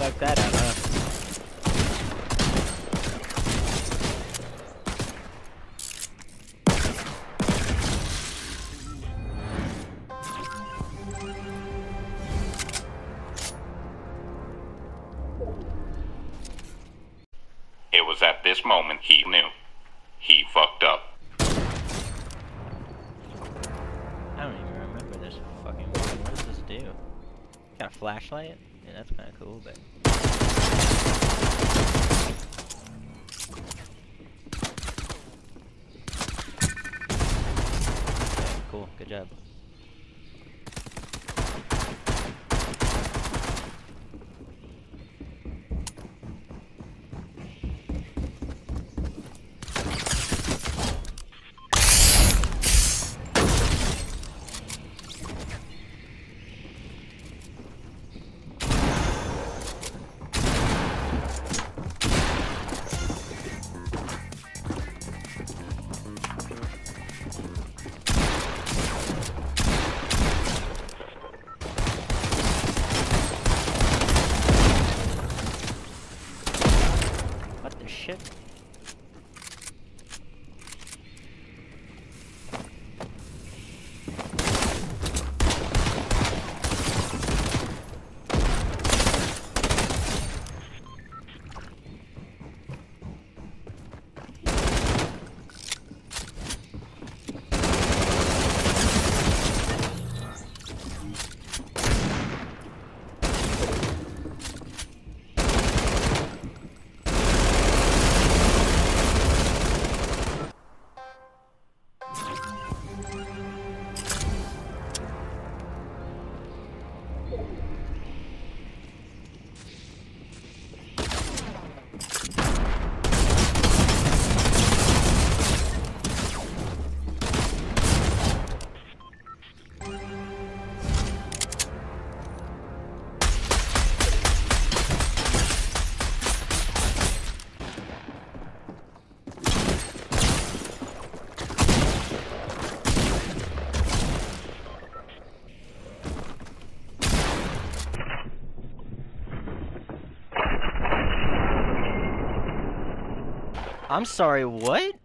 fuck that up, huh? It was at this moment he knew. He fucked up. I don't even remember this fucking weapon. What does this do? Got a flashlight? Yeah, that's kinda cool, but... Okay, cool, good job. What the shit? I'm sorry, what?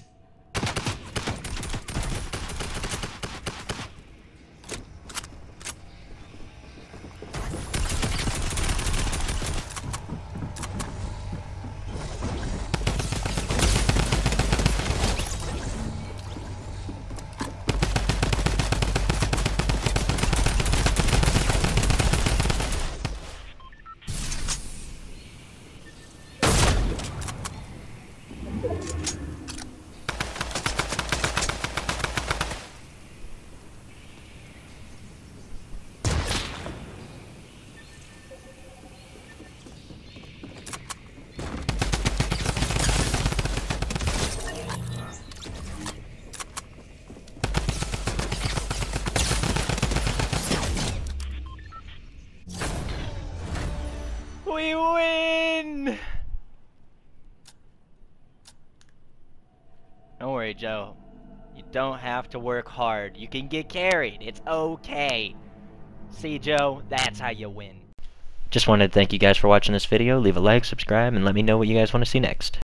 We win! Don't worry, Joe. You don't have to work hard. You can get carried. It's okay. See, Joe? That's how you win. Just wanted to thank you guys for watching this video. Leave a like, subscribe, and let me know what you guys want to see next.